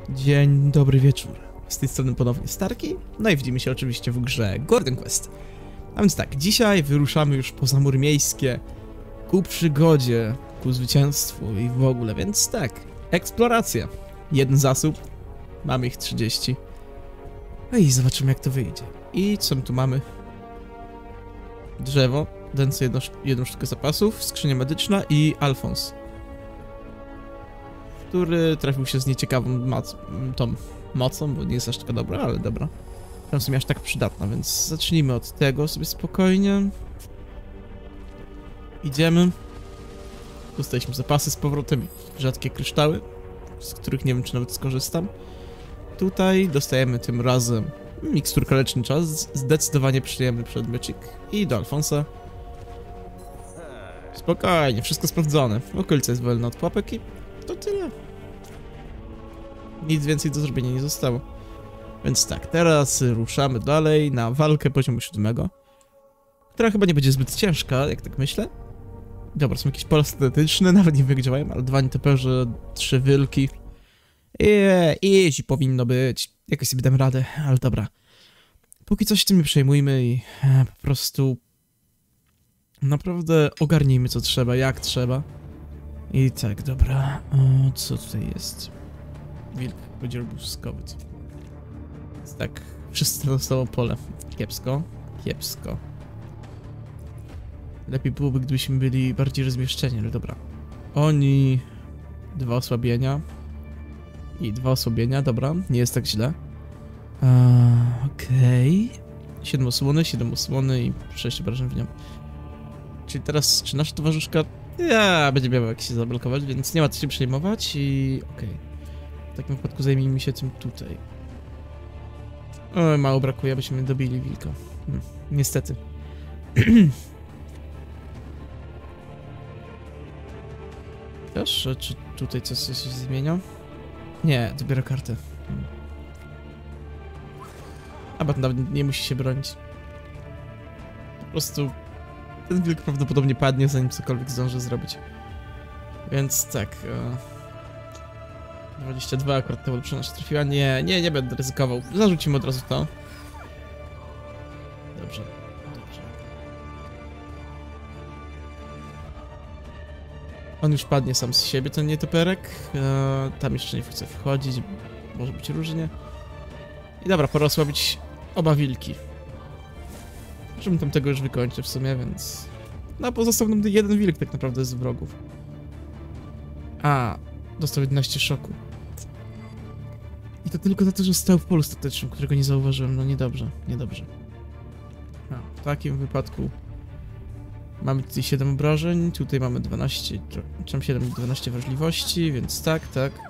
Dzień dobry wieczór. Z tej strony ponownie Starki. No i widzimy się oczywiście w grze Gordon Quest. A więc tak, dzisiaj wyruszamy już poza mury miejskie ku przygodzie, ku zwycięstwu i w ogóle, więc tak, eksploracja. Jeden zasób, mamy ich 30. No i zobaczymy jak to wyjdzie. I co my tu mamy? Drzewo, dające jedną sztukę zapasów, skrzynia medyczna i Alfons, który trafił się z nieciekawą tą mocą, bo nie jest aż taka dobra, ale dobra. Tam w sumie aż tak przydatna, więc zacznijmy od tego sobie spokojnie. Idziemy. Dostaliśmy zapasy z powrotem, rzadkie kryształy, z których nie wiem czy nawet skorzystam. Tutaj dostajemy tym razem miksturkę lecznicza, zdecydowanie przyjemny przedmiocik. I do Alfonsa. Spokojnie, wszystko sprawdzone. Okolica jest wolna od pułapek i to tyle. Nic więcej do zrobienia nie zostało. Więc tak, teraz ruszamy dalej na walkę poziomu 7, która chyba nie będzie zbyt ciężka, jak tak myślę. Dobra, są jakieś pola statyczne, nawet nie wiem jak działają, ale 2 nietoperze, 3 wilki. Easy powinno być. Jakoś sobie dam radę, ale dobra. Póki coś tym nie przejmujmy i po prostu naprawdę ogarnijmy co trzeba, jak trzeba. I tak, dobra. O, co tutaj jest? Wilk, będzie robuskowy. Tak, wszyscy dostało pole. Kiepsko, kiepsko. Lepiej byłoby, gdybyśmy byli bardziej rozmieszczeni, ale dobra. Oni... 2 osłabienia. I 2 osłabienia, dobra, nie jest tak źle. Okej. 7 osłony i 6 obrażeń w nią. Czyli teraz, czy nasza towarzyszka... będzie miała jak się zablokować, więc nie ma co się przejmować i... okej. W takim wypadku zajmijmy się tym tutaj. Oj, mało brakuje, abyśmy dobili wilka. Niestety. Też, czy tutaj coś się zmienia? Nie, dobiera kartę. A bo nawet nie musi się bronić. Po prostu ten wilk prawdopodobnie padnie, zanim cokolwiek zdąży zrobić. Więc tak... 22 akurat to przy nas trafiła. Nie będę ryzykował. Zarzucimy od razu to. Dobrze, dobrze. On już padnie sam z siebie, ten nietoperek. Tam jeszcze nie chce wchodzić. Może być różnie. I dobra, pora osłabić oba wilki. Możemy tam tego już wykończyć w sumie, więc... No, pozostał nam jeden wilk tak naprawdę z wrogów. Dostał 11 szoku. I to tylko za to, że stał w polu statycznym, którego nie zauważyłem. No niedobrze, niedobrze. W takim wypadku mamy tutaj 7 obrażeń, tutaj mamy 12, czym 7 i 12 wrażliwości, więc tak.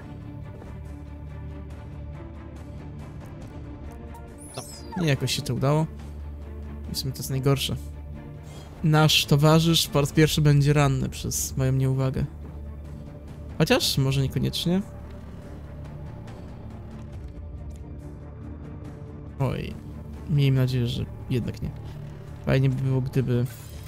No, nie jakoś się to udało. I w sumie to jest najgorsze. Nasz towarzysz po raz pierwszy będzie ranny przez moją nieuwagę. Chociaż, może niekoniecznie. Oj, miejmy nadzieję, że jednak nie. Fajnie by było, gdyby...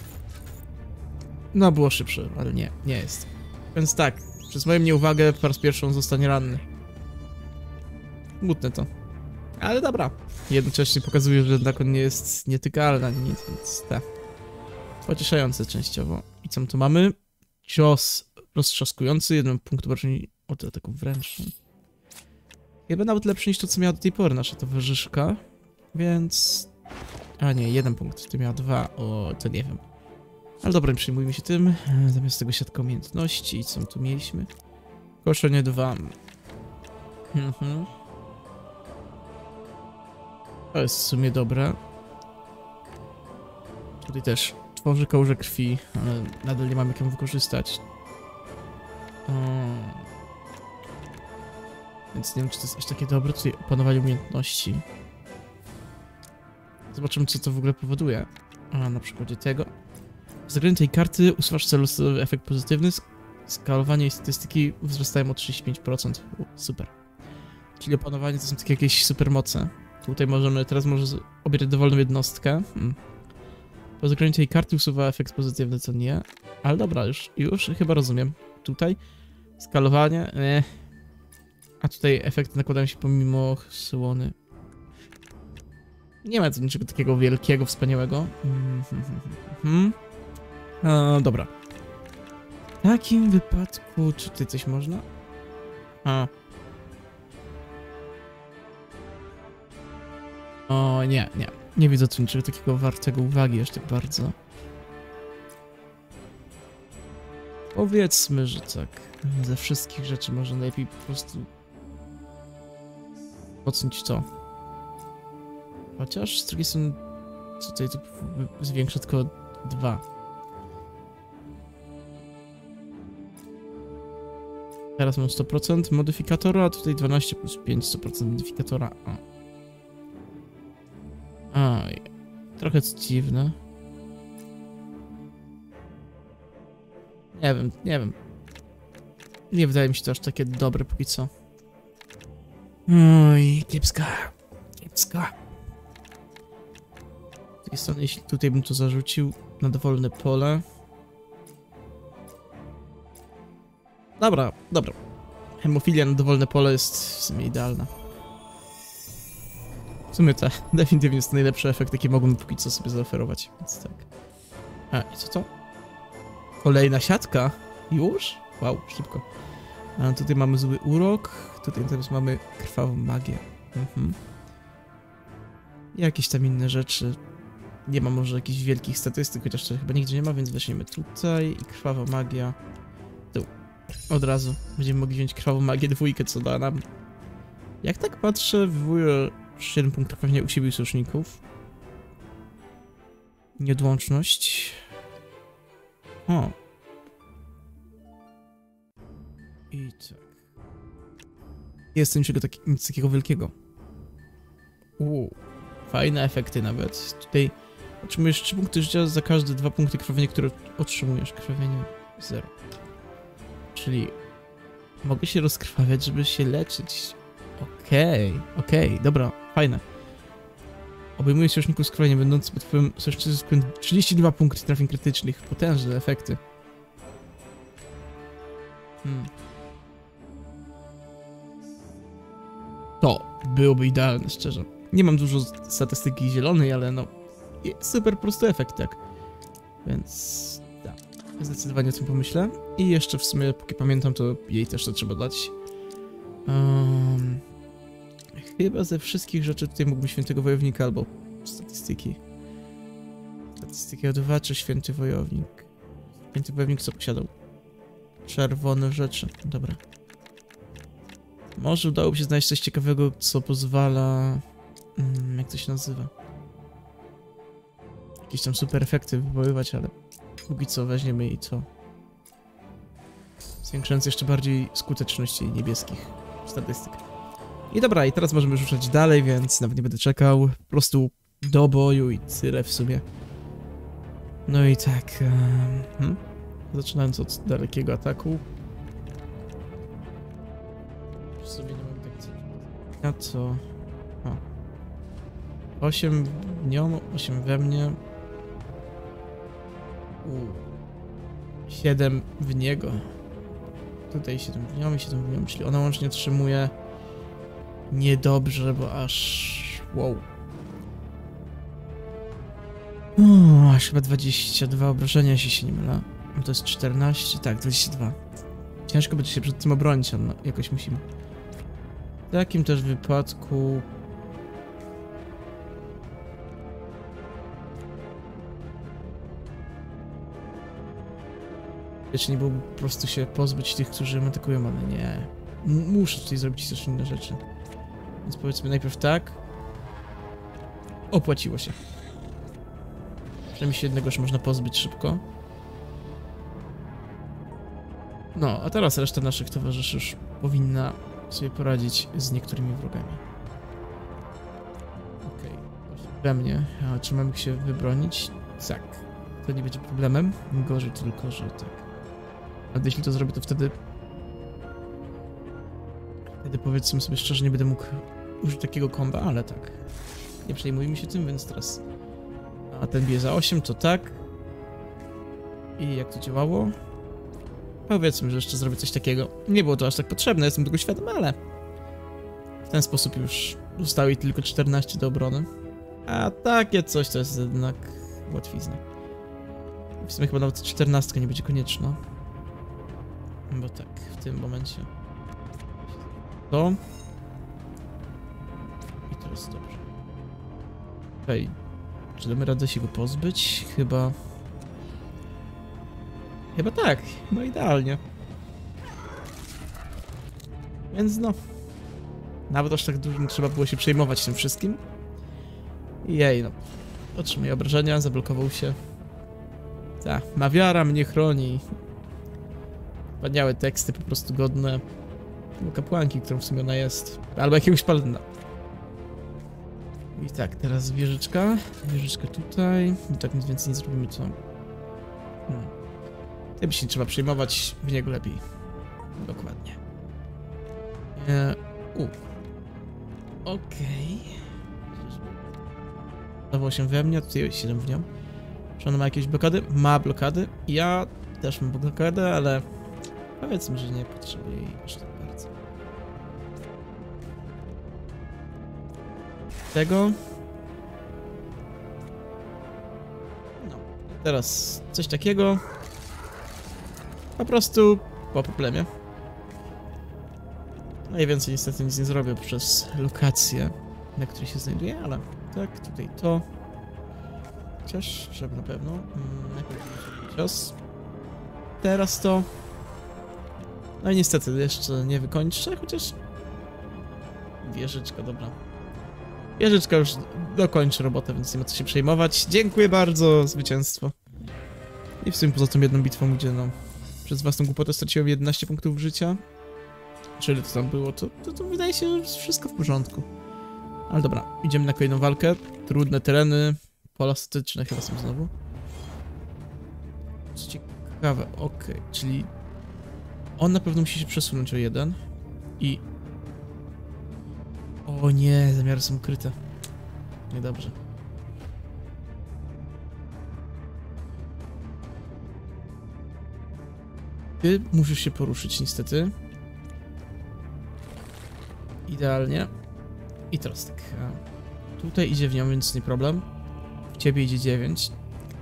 No, było szybsze, ale nie jest. Więc tak, przez moją nieuwagę po raz pierwszy on zostanie ranny. Smutne to. Ale dobra. Jednocześnie pokazuje, że jednak on nie jest nietykalny ani nic, więc tak. Pocieszające częściowo. I co my tu mamy? Cios roztrzaskujący, 1 punkt obrażeń od ataku wręcz. Chyba nawet lepszy niż to, co miała do tej pory nasza towarzyszka. Więc... nie, 1 punkt. Ty miała 2. O, to nie wiem. Ale dobra, przyjmujmy się tym. Zamiast tego siatka umiejętności. Co my tu mieliśmy? Koszenie 2. To jest w sumie dobre. Tutaj też tworzy kałużę krwi, ale nadal nie mam jak ją wykorzystać. Więc nie wiem, czy to jest aż takie dobre. Tutaj opanowanie umiejętności. Zobaczymy, co to w ogóle powoduje. Na przykładzie tego. W zagraniu tej karty usuwasz celowy efekt pozytywny. Skalowanie i statystyki wzrastają o 35%. Super. Czyli opanowanie to są takie jakieś supermoce. Tutaj teraz może obierać dowolną jednostkę. Po zagraniu tej karty usuwa efekt pozytywny, co nie. Ale dobra, już chyba rozumiem. Tutaj skalowanie. A tutaj efekty nakładają się pomimo słony. Nie ma tu niczego takiego wielkiego, wspaniałego. Dobra. W takim wypadku, czy tutaj coś można? O, nie. Nie widzę tu niczego takiego wartego uwagi aż tak bardzo. Powiedzmy, że tak. Ze wszystkich rzeczy może najlepiej po prostu mocnić to. Chociaż z drugiej strony tutaj to zwiększa tylko 2. Teraz mam 100% modyfikatora, a tutaj 12 plus 5, 100% modyfikatora. Oj, trochę dziwne. Nie wiem. Nie wydaje mi się to aż takie dobre póki co. Oj, kiepska. Z tej strony, jeśli tutaj bym to zarzucił na dowolne pole. Dobra. Hemofilia na dowolne pole jest w sumie idealna. W sumie to definitywnie jest najlepszy efekt, jaki mogłem póki co sobie zaoferować, więc tak. I co to? Kolejna siatka? Już? Wow, szybko. A tutaj mamy zły urok, tutaj teraz mamy krwawą magię. Jakieś tam inne rzeczy. Nie ma może jakichś wielkich statystyk, chociaż to chyba nigdzie nie ma, więc weźmiemy tutaj i krwawa magia. Tu. Od razu. Będziemy mogli wziąć krwawą magię 2, co da nam. Jak tak patrzę, wywołuje 7 punktów pewnie u siebie i sojuszników. Nieodłączność. O. I tak. Jest to nic takiego wielkiego. Fajne efekty nawet. Tutaj otrzymujesz 3 punkty życia za każde 2 punkty krwawienia, które otrzymujesz. Krwawienie 0. Czyli mogę się rozkrwawiać, żeby się leczyć. Okej, dobra, fajne. Obejmuje sojuszników z krwawieniem, będąc pod wpływem sojuszników 32 punkty trafień krytycznych. Potężne efekty. To byłoby idealne, szczerze. Nie mam dużo statystyki zielonej, ale no... Jest super prosty efekt, tak. Więc... tak. Zdecydowanie o tym pomyślę. I jeszcze w sumie, póki pamiętam, to jej też to trzeba dać. Chyba ze wszystkich rzeczy tutaj mógłbym Świętego Wojownika albo statystyki. Statystyki o 2 czy Święty Wojownik? Święty Wojownik co posiadał? Czerwone rzeczy. Dobra. Może udałoby się znaleźć coś ciekawego, co pozwala... jak to się nazywa? Jakieś tam super efekty wywoływać, ale póki co weźmiemy i co? Zwiększając jeszcze bardziej skuteczność niebieskich statystyk. I dobra, i teraz możemy ruszać dalej, więc nawet nie będę czekał. Po prostu do boju i tyle w sumie. No i tak... Zaczynając od dalekiego ataku. W sumie nie mam tak co... A co? 8 w nią, 8 we mnie. 7 w niego. Tutaj 7 w nią i 7 w nią, czyli ona łącznie otrzymuje niedobrze, bo aż... wow. Aż chyba 22 obrażenia, jeśli się nie mylę. To jest 14, tak, 22. Ciężko będzie się przed tym obronić, ale no, jakoś musimy. W takim też wypadku... Wiecznie było po prostu się pozbyć tych, którzy atakują, ale nie. Muszę tutaj zrobić też inne rzeczy. Więc powiedzmy najpierw tak. Opłaciło się. Przynajmniej się jednego już można pozbyć szybko. No, a teraz reszta naszych towarzyszy już powinna sobie poradzić z niektórymi wrogami. Okej, we mnie. A czy mam ich się wybronić? Tak. To nie będzie problemem. Gorzej tylko, że tak. Ale jeśli to zrobię, to wtedy... Wtedy powiedzmy sobie szczerze, nie będę mógł użyć takiego komba, ale tak. Nie przejmujmy się tym, więc teraz... A ten bije za 8, to tak. I jak to działało? Powiedzmy, że jeszcze zrobię coś takiego. Nie było to aż tak potrzebne, jestem tego świadomy, ale... W ten sposób już zostało jej tylko 14 do obrony. A takie coś to jest jednak łatwizna. W sumie chyba nawet 14 nie będzie konieczna. Bo tak, w tym momencie... To... I teraz dobrze. Okej. Czy damy radę się go pozbyć? Chyba... Chyba tak. No idealnie. Więc no... Nawet aż tak dużo nie trzeba było się przejmować tym wszystkim. Jej no. Otrzymuje obrażenia, zablokował się. Ta, Mawiara mnie chroni. Wspaniałe teksty, po prostu godne kapłanki, którą w sumie ona jest. Albo jakiegoś paladina. I tak, teraz wieżyczka. Wieżyczka tutaj. I tak nic więcej nie zrobimy, co... Tym się nie trzeba przejmować, w niego lepiej. Dokładnie. Okej. Zdawało się we mnie, tutaj 7 w nią. Czy ona ma jakieś blokady? Ma blokady. Ja też mam blokadę, ale powiedzmy, że nie potrzebuję jej aż tak bardzo. Tego. No, teraz coś takiego. Po prostu po problemie. Najwięcej niestety nic nie zrobię przez lokację, na której się znajduje, ale tak, tutaj to. Chociaż trzeba na pewno. Najpierw cios. Teraz to. No i niestety jeszcze nie wykończę, chociaż... Wieżyczka, dobra. Wieżyczka już dokończy robotę, więc nie ma co się przejmować. Dziękuję bardzo, zwycięstwo. I w sumie poza tą jedną bitwą, gdzie no... Przez własną głupotę straciłem 11 punktów życia. Czyli to tam było, to wydaje się, że jest wszystko w porządku. Ale dobra, idziemy na kolejną walkę. Trudne tereny. Pola statyczne chyba są znowu. Co ciekawe, okej, czyli... On na pewno musi się przesunąć o jeden. I... O nie, zamiary są ukryte. Niedobrze. Ty musisz się poruszyć niestety. Idealnie. I teraz tak. Tutaj idzie w nią, więc nie problem. W ciebie idzie 9.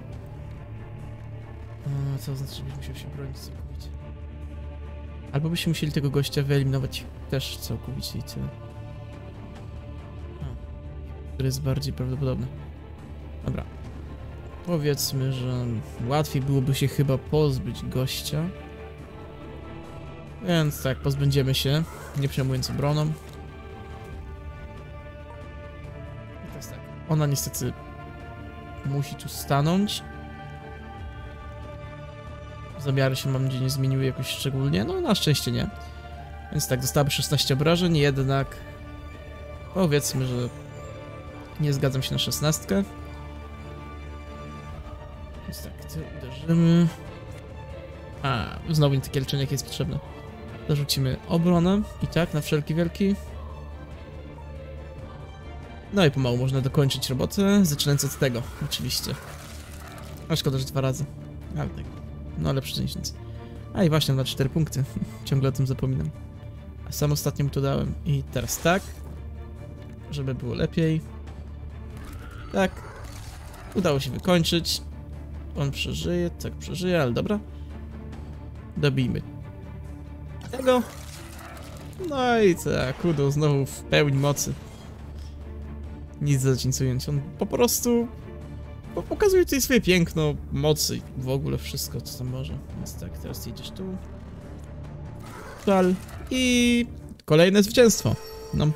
Co oznacza, żebyś musiał się bronić całkowicie. Albo byśmy musieli tego gościa wyeliminować też całkowicie i tyle. Który jest bardziej prawdopodobny. Dobra. Powiedzmy, że łatwiej byłoby się chyba pozbyć gościa. Więc tak, pozbędziemy się, nie przejmując obroną. I teraz tak, ona niestety musi tu stanąć. Zamiary się, mam nadzieję, nie zmieniły jakoś szczególnie, no na szczęście nie. Więc tak, dostałaby 16 obrażeń, jednak powiedzmy, że nie zgadzam się na 16. Więc tak, ty uderzymy. Znowu nie takie leczenie, jakie jest potrzebne. Zarzucimy obronę i tak, na wszelki wielki. No i pomału można dokończyć robotę, zaczynając od tego, oczywiście. A szkoda, że 2 razy. Ale tak, no lepsze niż nic. I właśnie, na 4 punkty. Ciągle o tym zapominam. A sam ostatnio mu to dałem. I teraz tak, żeby było lepiej. Tak. Udało się wykończyć. On przeżyje, tak przeżyje, ale dobra. Dobijmy tego. No i tak, Kudo znowu w pełni mocy. Nic zacińcując. On po prostu pokazuje tutaj swoje piękno, mocy i w ogóle wszystko, co tam może. Więc tak, teraz jedziesz tu. Tal. I kolejne zwycięstwo. No.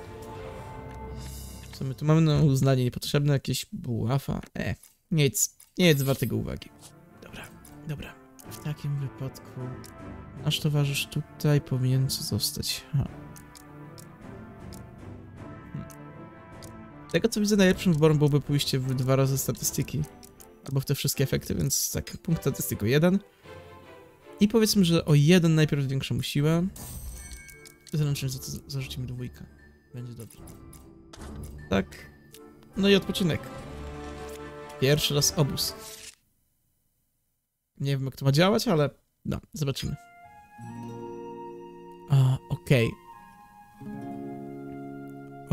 Co my tu mamy? No, uznanie niepotrzebne, jakieś bułafa. Nic wartego uwagi. Dobra. W takim wypadku nasz towarzysz tutaj powinien zostać. Tego co widzę, najlepszym wyborem byłoby pójście w 2 razy statystyki. Albo w te wszystkie efekty, więc tak, punkt statystyku 1. I powiedzmy, że o 1 najpierw zwiększą siłę. Zręcznie za to zarzucimy 2. Będzie dobrze. Tak. No i odpoczynek. Pierwszy raz obóz. Nie wiem, jak to ma działać, ale no, zobaczymy. Okej.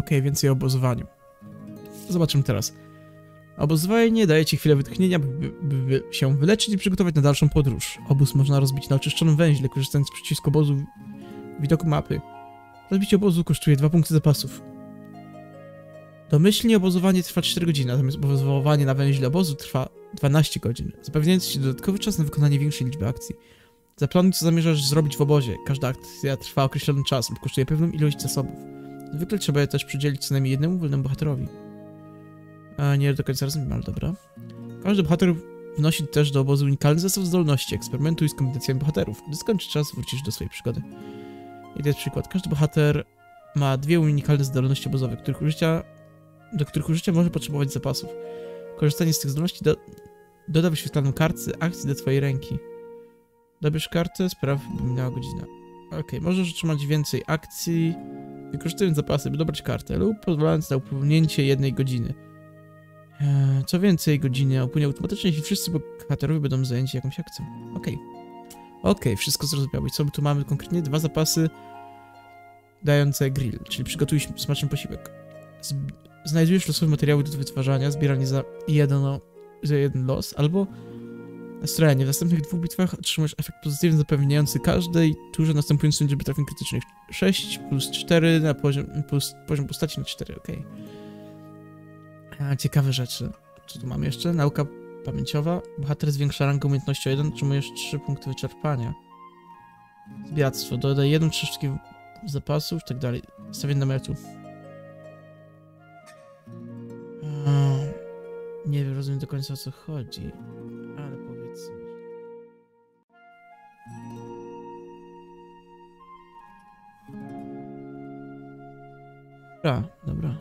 Okej, więcej o obozowaniu. Zobaczymy teraz. Obozowanie daje ci chwilę wytchnienia, by się wyleczyć i przygotować na dalszą podróż. Obóz można rozbić na oczyszczonym węźle, korzystając z przycisku obozu w widoku mapy. Rozbicie obozu kosztuje 2 punkty zapasów. Domyślnie obozowanie trwa 4 godziny, natomiast obozowanie na węźle obozu trwa 12 godzin, zapewniając ci dodatkowy czas na wykonanie większej liczby akcji. Zaplanuj, co zamierzasz zrobić w obozie. Każda akcja trwa określony czas lub kosztuje pewną ilość zasobów. Zwykle trzeba je też przydzielić co najmniej jednemu wolnemu bohaterowi. Nie do końca rozumiem, ale dobra. Każdy bohater wnosi też do obozu unikalny zestaw zdolności. Eksperymentuj z kombinacjami bohaterów. Gdy skończy czas, wrócisz do swojej przygody. I to jest przykład. Każdy bohater ma 2 unikalne zdolności obozowe, do których użycia może potrzebować zapasów. Korzystanie z tych zdolności doda wyświetlaną kartę akcji do twojej ręki. Dobierz kartę, spraw, by minęła godzina. Okej, możesz otrzymać więcej akcji, wykorzystując zapasy, by dobrać kartę, lub pozwalając na upłynięcie 1 godziny. Co więcej, godziny upłynie automatycznie, jeśli wszyscy bohaterowie będą zajęci jakąś akcją. Okej, wszystko zrozumiałe. I co my tu mamy konkretnie? 2 zapasy dające grill, czyli przygotuj smaczny posiłek. Znajdujesz losowe materiały do wytwarzania, zbieranie za jeden los, albo nastrojenie. W następnych 2 bitwach otrzymujesz efekt pozytywny zapewniający każdej turze następującą liczbę trafień krytycznych. 6 plus 4 na poziom postaci na 4, okej. Ciekawe rzeczy. Co tu mamy jeszcze? Nauka pamięciowa. Bohater zwiększa rangę umiejętności o 1, otrzymujesz 3 punkty wyczerpania. Zbieractwo. Dodaj 1 troszeczkę zapasów, tak dalej. Stawienie namiotu. Nie rozumiem do końca, o co chodzi, ale powiedzmy. Dobra.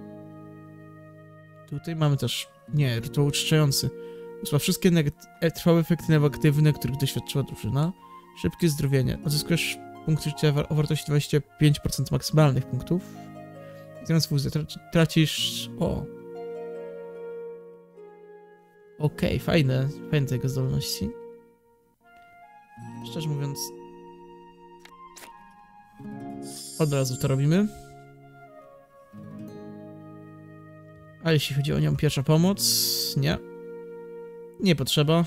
Tutaj mamy też... Nie, rytuał oczyszczający. Usuwa wszystkie trwałe efekty negatywne, których doświadczyła drużyna. Szybkie zdrowienie. Odzyskujesz punkty życia o wartości 25% maksymalnych punktów. Zamiast fuzję tracisz... Okej, fajne te jego zdolności. Szczerze mówiąc... Od razu to robimy. A jeśli chodzi o nią, pierwsza pomoc... Nie. Nie potrzeba.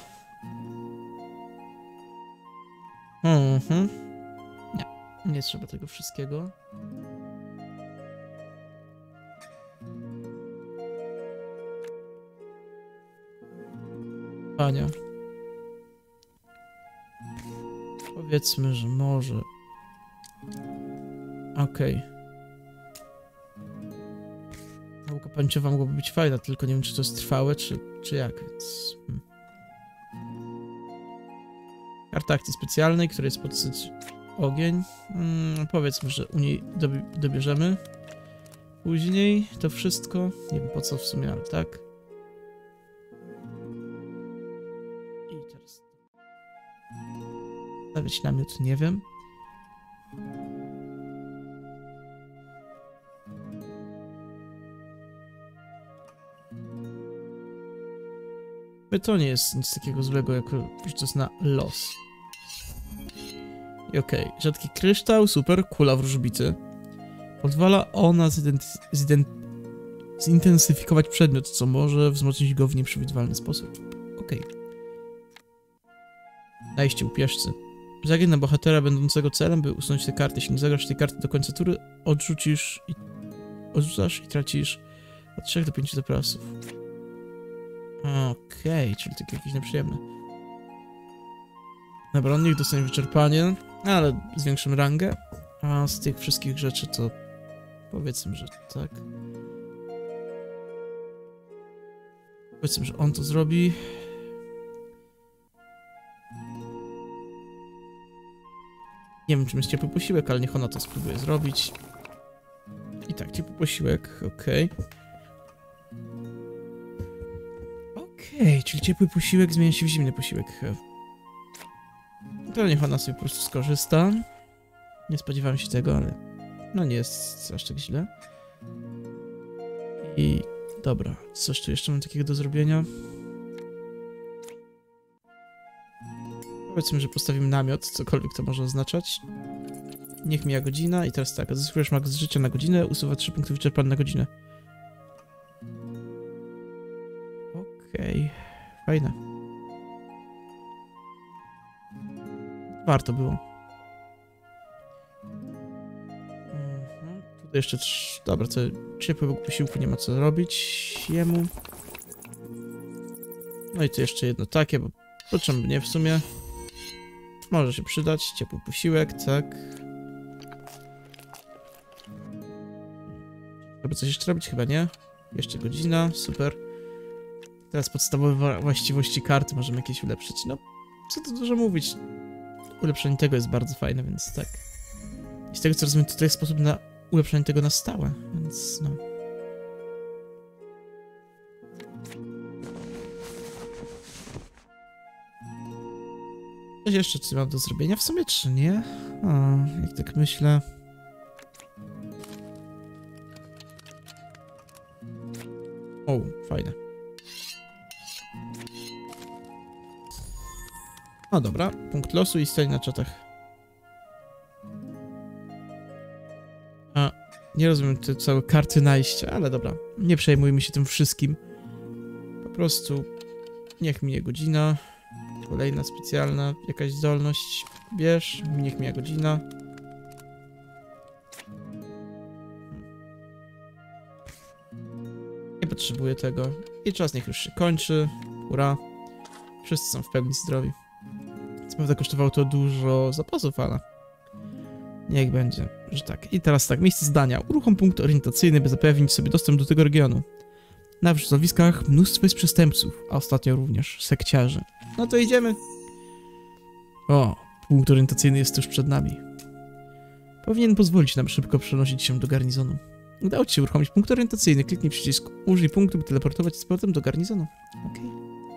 Nie trzeba tego wszystkiego. Pania. Powiedzmy, że może. Okej. Nauka pamięciowa mogłaby być fajna, tylko nie wiem, czy to jest trwałe, czy jak, więc... Karta akcji specjalnej, która jest podsyć ogień. Powiedzmy, że u niej dobierzemy. Później to wszystko. Nie wiem po co w sumie, ale tak. I teraz... Stawiać namiot, nie wiem. To nie jest nic takiego złego, jak rzucać na los. I okej, rzadki kryształ, super, kula wróżbity. Pozwala ona zintensyfikować przedmiot, co może wzmocnić go w nieprzewidywalny sposób. Okej. Najście upieszcy. Zagraj na bohatera będącego celem, by usunąć tę kartę. Jeśli nie zagrasz tej karty do końca tury, odrzucasz i tracisz od 3 do 5 zapasów. Okej, czyli takie jakieś nieprzyjemne. Dobra, niech dostanie wyczerpanie, ale zwiększymy rangę. A z tych wszystkich rzeczy to powiedzmy, że tak. Powiedzmy, że on to zrobi. Nie wiem, czym jest ciepły posiłek, ale niech ona to spróbuje zrobić. I tak, ciepły posiłek, okej. Okej, czyli ciepły posiłek zmienia się w zimny posiłek. To niech ona sobie po prostu skorzysta. Nie spodziewałem się tego, ale no nie jest aż tak źle. I dobra, coś tu jeszcze mam takiego do zrobienia. Powiedzmy, że postawimy namiot, cokolwiek to może oznaczać. Niech mija godzina i teraz tak, zyskujesz max życia na godzinę, usuwa 3 punkty wyczerpane na godzinę. Okej, fajne. Warto było. Tutaj jeszcze dobra, to ciepłego posiłku nie ma co robić jemu. No i tu jeszcze jedno takie, bo czemu nie w sumie. Może się przydać, ciepły posiłek, tak. Trzeba coś jeszcze robić? Chyba nie. Jeszcze godzina, super. Teraz podstawowe właściwości karty możemy jakieś ulepszyć. No, co tu dużo mówić. Ulepszenie tego jest bardzo fajne, więc tak. I z tego co rozumiem, tutaj jest sposób na ulepszenie tego na stałe, więc no. Coś jeszcze coś mam do zrobienia w sumie, czy nie? A, jak tak myślę. O, fajne. No dobra, punkt losu i stoi na czatach. A, nie rozumiem te całe karty najścia, ale dobra. Nie przejmujmy się tym wszystkim. Po prostu niech minie godzina. Kolejna specjalna, jakaś zdolność. Bierz, niech mija godzina. Nie potrzebuję tego. I czas niech już się kończy. Ura. Wszyscy są w pełni zdrowi. Co prawda kosztowało to dużo zapasów, ale niech będzie, że tak. I teraz tak, miejsce zdania. Uruchom punkt orientacyjny, by zapewnić sobie dostęp do tego regionu. Na wrzowiskach mnóstwo jest przestępców, a ostatnio również sekciarzy. No to idziemy. O, punkt orientacyjny jest tuż przed nami. Powinien pozwolić nam szybko przenosić się do garnizonu. Udało ci się uruchomić punkt orientacyjny. Kliknij przycisk użyj punktu, by teleportować z powrotem do garnizonu. Okej.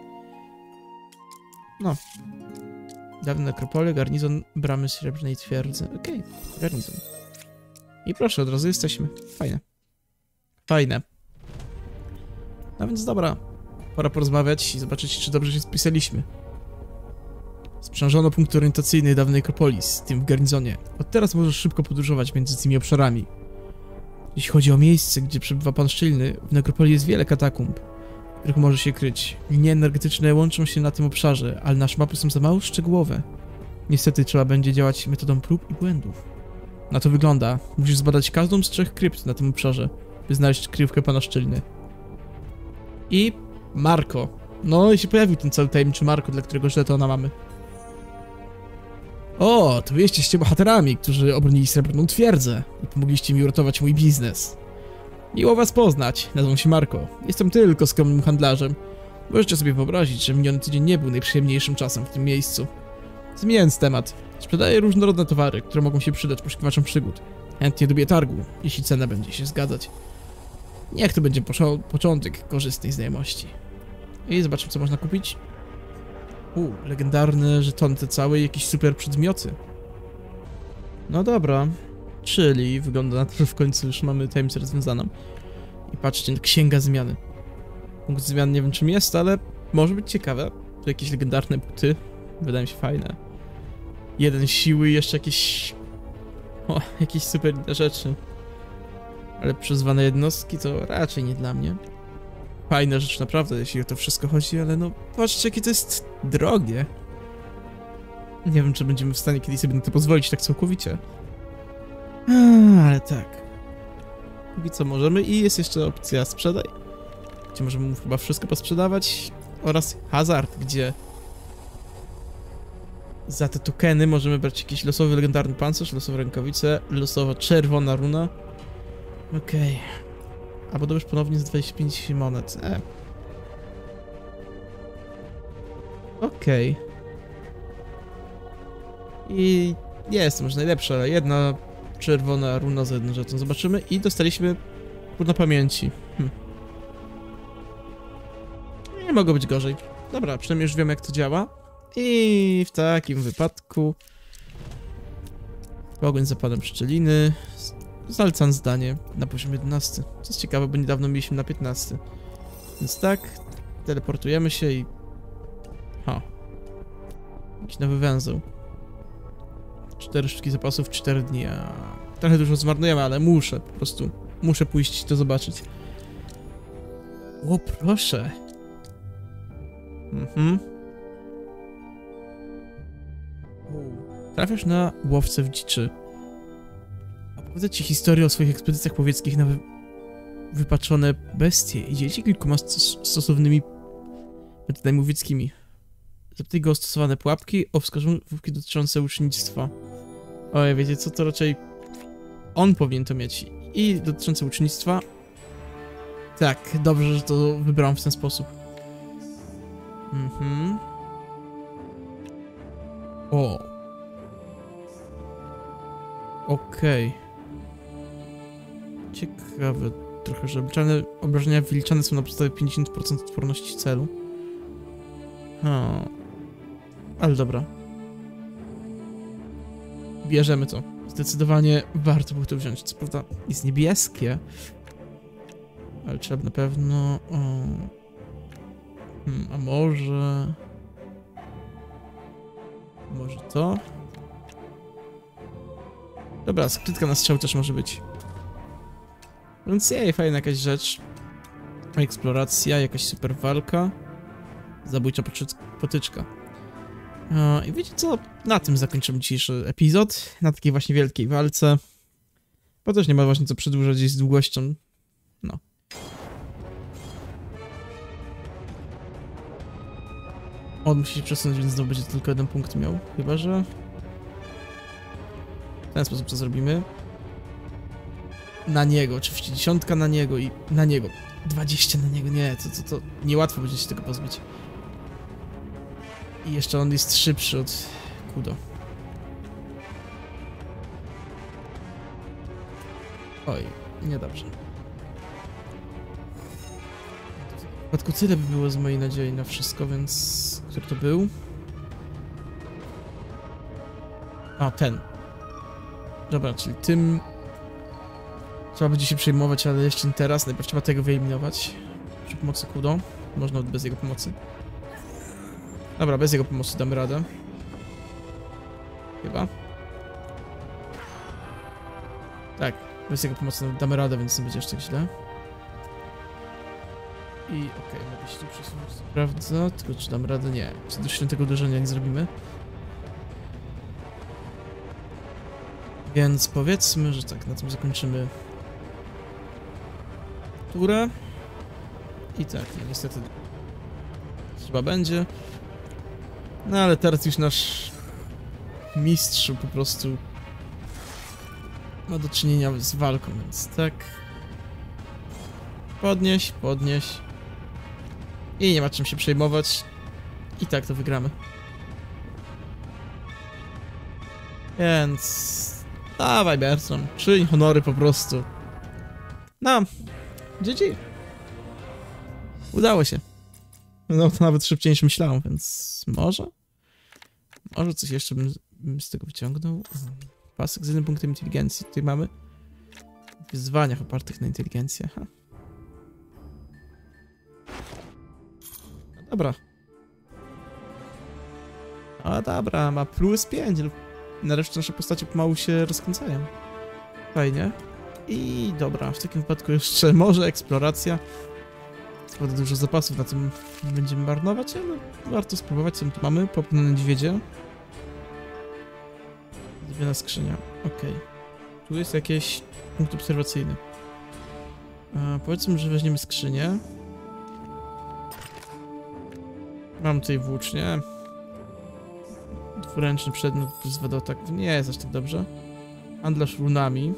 No. Dawne nekropolie, garnizon bramy Srebrnej Twierdzy. Okej, garnizon. I proszę, od razu jesteśmy. Fajne. Fajne. No więc dobra. Pora porozmawiać i zobaczyć, czy dobrze się spisaliśmy. Sprzężono punkt orientacyjny dawnej nekropolis, tym w garnizonie. Od teraz możesz szybko podróżować między tymi obszarami. Jeśli chodzi o miejsce, gdzie przebywa pan Szczelny, w nekropolii jest wiele katakumb, w których może się kryć. Linie energetyczne łączą się na tym obszarze, ale nasze mapy są za mało szczegółowe. Niestety trzeba będzie działać metodą prób i błędów. Na to wygląda. Musisz zbadać każdą z 3 krypt na tym obszarze, by znaleźć kryjówkę pana Szczelny. I Marko. No i się pojawił ten cały tajemniczy Marko, dla którego żetona mamy. O, to wy jesteście bohaterami, którzy obronili Srebrną Twierdzę i pomogliście mi uratować mój biznes. Miło was poznać, nazywam się Marko. Jestem tylko skromnym handlarzem. Możecie sobie wyobrazić, że miniony tydzień nie był najprzyjemniejszym czasem w tym miejscu. Zmieniając temat, sprzedaję różnorodne towary, które mogą się przydać poszukiwaczom przygód. Chętnie dobiję targu, jeśli cena będzie się zgadzać. Niech to będzie początek korzystnej znajomości. I zobaczmy, co można kupić. Legendarne żetony te całe i jakieś super przedmioty. No dobra. Czyli wygląda na to, że w końcu już mamy tajemnicę rozwiązaną. I patrzcie, księga zmiany. Punkt zmian nie wiem czym jest, ale może być ciekawe. Tu jakieś legendarne buty. Wydają się fajne. 1 siły i jeszcze jakieś... O, jakieś super inne rzeczy. Ale przyzwane jednostki to raczej nie dla mnie. Fajna rzecz naprawdę, jeśli o to wszystko chodzi, ale no patrzcie, jakie to jest drogie. Nie wiem, czy będziemy w stanie kiedyś sobie na to pozwolić tak całkowicie. Ale tak. Póki co możemy i jest jeszcze opcja sprzedaj, gdzie możemy chyba wszystko posprzedawać, oraz hazard, gdzie za te tokeny możemy brać jakiś losowy legendarny pancerz, losowe rękawice, losowa czerwona runa. Okej. Albo dobrze ponownie z 25 monet. Okej. I nie jest to może najlepsze, ale jedna czerwona runa za jedną rzeczą. Zobaczymy i dostaliśmy na pamięci. Nie mogło być gorzej. Dobra, przynajmniej już wiem jak to działa. I w takim wypadku pogoń za panem Szczeliny. Zalecam zdanie na poziom 11. Co jest ciekawe, bo niedawno mieliśmy na 15. Więc tak, teleportujemy się i... Jakiś nowy węzeł. 4 sztuki zapasów, 4 dni, a trochę dużo zmarnujemy, ale muszę, po prostu muszę pójść to zobaczyć. O, proszę. Trafiasz na łowcę w dziczy. Opowiada ci historię o swoich ekspedycjach łowieckich na wypaczone bestie i dzieli ci kilkoma stosownymi metodami łowieckimi. Zapytaj go o stosowane pułapki, o wskazówki dotyczące ucznictwa. Oj, wiecie co, to raczej on powinien to mieć. I dotyczące ucznictwa. Tak, dobrze, że to wybrałem w ten sposób. O. Okej. Ciekawe trochę, że obrażenia wyliczane są na podstawie 50% odporności celu. Ale dobra. Bierzemy to. Zdecydowanie warto było to wziąć. Co prawda jest niebieskie. Ale trzeba na pewno... a może... Może to? Dobra, skrytka na strzał też może być. Więc jej, fajna jakaś rzecz. Eksploracja, jakaś super walka. Zabójcza potyczka. I wiecie co? Na tym zakończymy dzisiejszy epizod. Na takiej właśnie wielkiej walce. Bo też nie ma właśnie co przedłużać z długością. No. On musi się przesunąć, więc znowu będzie tylko 1 punkt miał. Chyba że... W ten sposób co zrobimy. Na niego, oczywiście 10 na niego i na niego. 20 na niego, nie, to niełatwo będzie się tego pozbyć. I jeszcze on jest szybszy od Kudo. Oj, niedobrze. W przypadku tyle by było z mojej nadziei na wszystko, więc... Który to był? A, ten. Dobra, czyli tym... Trzeba będzie się przejmować, ale jeszcze nie teraz. Najpierw trzeba tego wyeliminować. Przy pomocy Kudo. Można bez jego pomocy. Dobra, bez jego pomocy damy radę. Chyba. Tak, bez jego pomocy damy radę, więc nie będzie aż tak źle. I okej, mogę się tu przesunąć, co prawda. Tylko czy dam radę? Nie. Co do świętego uderzenia nie zrobimy. Więc powiedzmy, że tak, na tym zakończymy turę. I tak, no niestety trzeba będzie. No ale teraz już nasz mistrz po prostu ma do czynienia z walką, więc tak. Podnieś, podnieś. I nie ma czym się przejmować. I tak to wygramy. Więc... Dawaj, Bertram, czyń honory po prostu. No, GG. Udało się. No to nawet szybciej niż myślałem, więc może? Może coś jeszcze bym z tego wyciągnął. Pasek z 1 punktem inteligencji tutaj mamy. W wyzwaniach opartych na inteligencji, aha. No dobra. A dobra, ma plus 5. Nareszcie nasze postacie pomału się rozkręcają. Fajnie. I dobra, w takim wypadku jeszcze może eksploracja. Składa dużo zapasów, na tym będziemy marnować, ale warto spróbować, co my tu mamy. Popnę niedźwiedzie. Zbiera skrzynia, okej. Tu jest jakiś punkt obserwacyjny. Powiedzmy, że weźmiemy skrzynię. Mam tutaj włócznię. Dwuręczny przedmiot plus wodotak. Nie jest aż tak dobrze. Handlarz runami.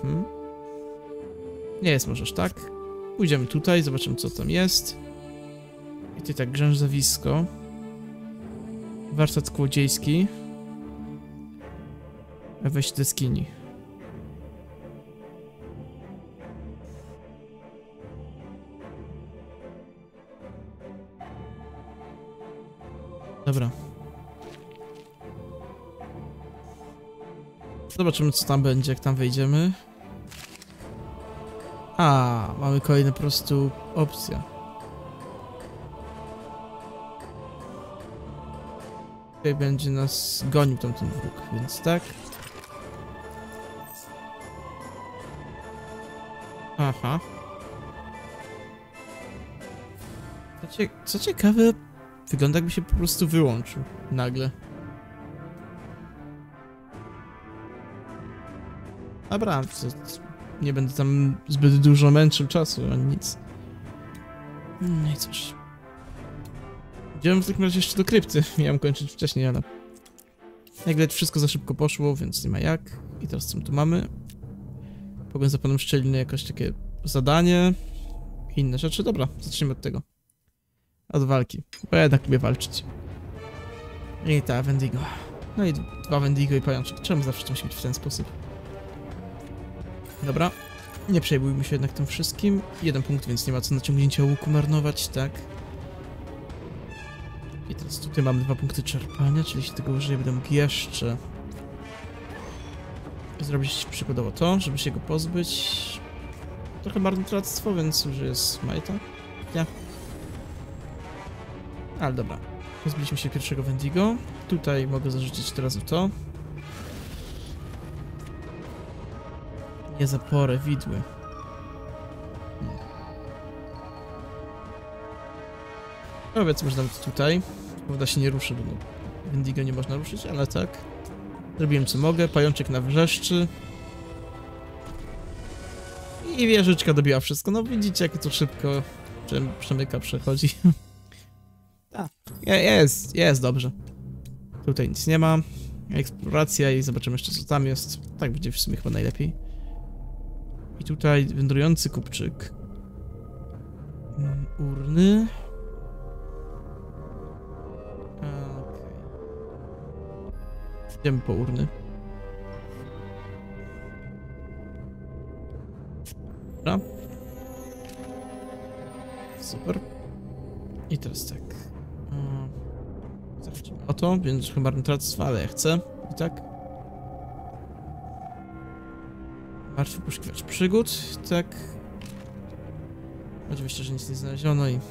Nie jest możesz, tak? Pójdziemy tutaj, zobaczymy co tam jest. I tutaj tak, grzęzawisko. Warsztat kołodziejski. Wejść do jaskini. Dobra. Zobaczymy co tam będzie, jak tam wejdziemy. A, mamy kolejne po prostu opcje. Tutaj będzie nas gonił tamten wróg, więc tak. Aha. Co ciekawe, wygląda jakby się po prostu wyłączył nagle. Dobra, nie będę tam zbyt dużo męczył czasu, ani nic. No i cóż. Idziemy w takim razie jeszcze do krypty. Miałem kończyć wcześniej, ale... Jak widać, wszystko za szybko poszło, więc nie ma jak. I teraz co my tu mamy? Pogoń za panem Szczeliny, jakoś takie zadanie. I inne rzeczy. Dobra, zacznijmy od tego. Od walki. Bo ja jednak lubię walczyć. I ta Wendigo. No i 2 Wendigo i pajączek. Czemu zawsze to musi być w ten sposób? Dobra. Nie przejmujmy się jednak tym wszystkim. 1 punkt, więc nie ma co naciągnięcia łuku marnować, tak? I teraz tutaj mamy 2 punkty czerpania, czyli jeśli tego użyję, będę mógł jeszcze zrobić przykładowo to, żeby się go pozbyć. Trochę marnotrawstwo, więc użyję smite'a. Nie. Ale dobra. Pozbyliśmy się pierwszego Wendigo. Tutaj mogę zarzucić teraz to. Niezaporę, widły. No więc może nawet tutaj. Prawda się nie ruszy, bo no, Wendigo nie można ruszyć, ale tak. Zrobiłem co mogę, pajączek nawrzeszczy. I wieżyczka dobiła wszystko. No widzicie, jak to szybko przemyka, przechodzi. Tak, jest dobrze. Tutaj nic nie ma. Eksploracja i zobaczymy jeszcze co tam jest. Tak będzie w sumie chyba najlepiej. I tutaj wędrujący kupczyk. Urny. Okej. Idziemy po urny. Dobra. Super. I teraz tak. Zacznijmy o to, więc chyba marnotrawstwa, ale ja chcę. I tak. Martwy poszukiwacz przygód, tak. Oczywiście, że nic nie znaleziono i...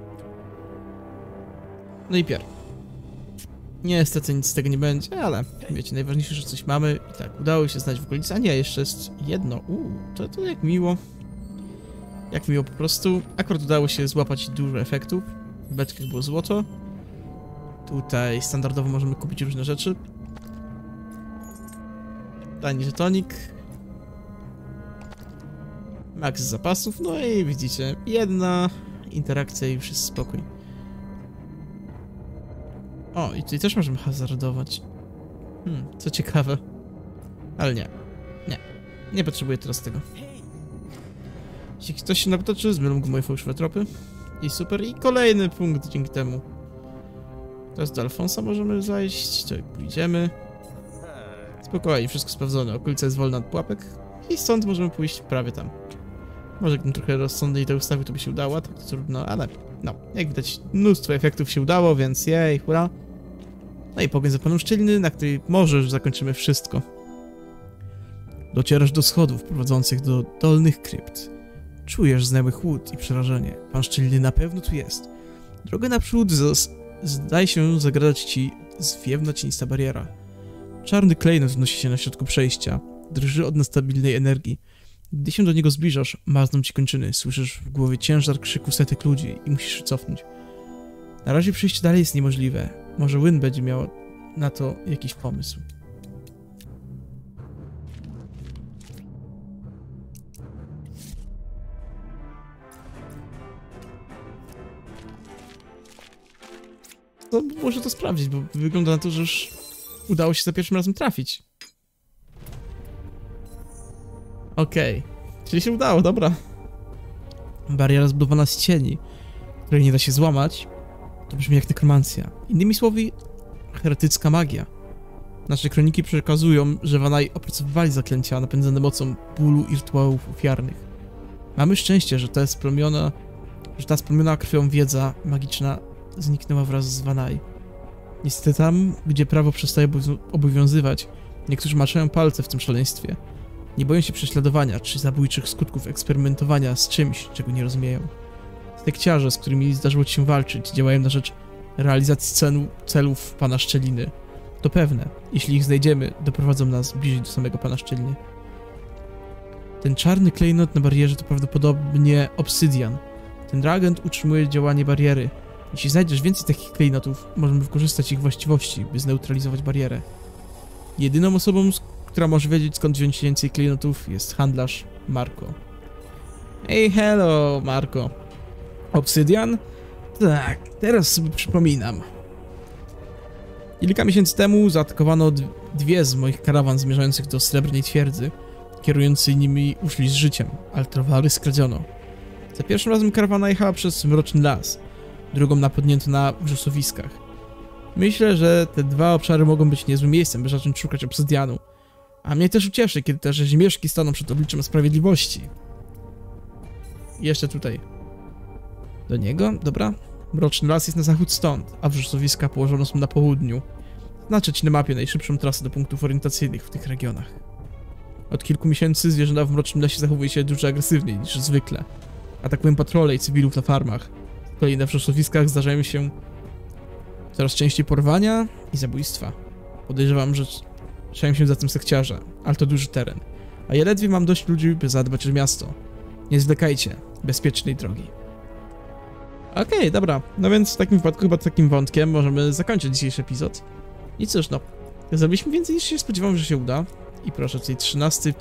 No i pier. Niestety nic z tego nie będzie, ale wiecie, najważniejsze, że coś mamy. I tak, udało się znaleźć w okolicy. A nie, jeszcze jest jedno. To jak miło. Jak miło po prostu. Akurat udało się złapać dużo efektów. W beczkach było złoto. Tutaj standardowo możemy kupić różne rzeczy. Tani żetonik. Max zapasów, no i widzicie, jedna interakcja i już jest spokój. O, i tutaj też możemy hazardować. Co ciekawe. Ale nie potrzebuję teraz tego. Jeśli ktoś się naptoczy, zmylą mógł moje fałszywe tropy. I super, i kolejny punkt dzięki temu. Teraz do Alfonsa możemy zajść, to pójdziemy. Spokojnie, wszystko sprawdzone, okolica jest wolna od pułapek. I stąd możemy pójść prawie tam. Może gdybym trochę rozsądniej to ustawił, to by się udało, tak to trudno, ale no, jak widać mnóstwo efektów się udało, więc jej, hurra. No i pogoń za panem Szczeliny, na której może już zakończymy wszystko. Docierasz do schodów prowadzących do dolnych krypt. Czujesz znajomy chłód i przerażenie. Pan Szczeliny na pewno tu jest. Drogę naprzód zdaje się zagradać ci zwiewna cienista bariera. Czarny klejnot wznosi się na środku przejścia. Drży od niestabilnej energii. Gdy się do niego zbliżasz, marzną ci kończyny. Słyszysz w głowie ciężar krzyku setek ludzi i musisz się cofnąć. Na razie przejście dalej jest niemożliwe. Może Wynn będzie miał na to jakiś pomysł. To muszę to sprawdzić, bo wygląda na to, że już udało się za pierwszym razem trafić. Okej. Czyli się udało, dobra. Bariera zbudowana z cieni, której nie da się złamać. To brzmi jak nekromancja. Innymi słowy, heretycka magia. Nasze kroniki przekazują, że Vanai opracowywali zaklęcia napędzane mocą bólu i rytuałów ofiarnych. Mamy szczęście, że ta splamiona krwią wiedza magiczna zniknęła wraz z Vanai. Niestety tam, gdzie prawo przestaje obowiązywać, niektórzy maczają palce w tym szaleństwie. Nie boją się prześladowania czy zabójczych skutków eksperymentowania z czymś, czego nie rozumieją. Sekciarze, z którymi zdarzyło ci się walczyć, działają na rzecz realizacji celów pana Szczeliny. To pewne, jeśli ich znajdziemy, doprowadzą nas bliżej do samego pana Szczeliny. Ten czarny klejnot na barierze to prawdopodobnie obsydian. Ten reagent utrzymuje działanie bariery. Jeśli znajdziesz więcej takich klejnotów, możemy wykorzystać ich właściwości, by zneutralizować barierę. Jedyną osobą, która może wiedzieć, skąd wziąć więcej klejnotów, jest handlarz Marco. Hey, hello, Marco. Obsydian? Tak, teraz sobie przypominam. Kilka miesięcy temu zaatakowano dwie z moich karawan zmierzających do Srebrnej Twierdzy. Kierujący nimi uszli z życiem, ale towary skradziono. Za pierwszym razem karawana jechała przez Mroczny Las, drugą napadnięto na wrzosowiskach. Myślę, że te dwa obszary mogą być niezłym miejscem, by zacząć szukać obsydianu. A mnie też ucieszy, kiedy te rzezimieszki staną przed obliczem sprawiedliwości. I jeszcze tutaj. Do niego? Dobra. Mroczny Las jest na zachód stąd, a wrzosowiska położone są na południu. Znaczę ci na mapie najszybszą trasę do punktów orientacyjnych w tych regionach. Od kilku miesięcy zwierzęta w Mrocznym Lesie zachowuje się dużo agresywniej niż zwykle. Atakują patrole i cywilów na farmach. Z kolei na wrzosowiskach zdarzają się coraz częściej porwania i zabójstwa. Podejrzewam, że czają się za tym sekciarze, ale to duży teren. A ja ledwie mam dość ludzi, by zadbać o miasto. Nie zwlekajcie bezpiecznej drogi. Okej, dobra. No więc w takim wypadku chyba takim wątkiem możemy zakończyć dzisiejszy epizod. I cóż, no. Zrobiliśmy więcej niż się spodziewałem, że się uda. I proszę, tutaj 13,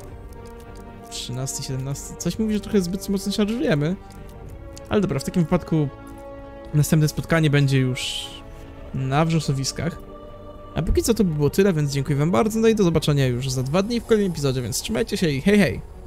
17. Coś mówi, że trochę zbyt mocno szarżujemy. Ale dobra, w takim wypadku następne spotkanie będzie już na wrzosowiskach. A póki co to by było tyle, więc dziękuję wam bardzo. No i do zobaczenia już za 2 dni w kolejnym epizodzie, więc trzymajcie się i hej hej!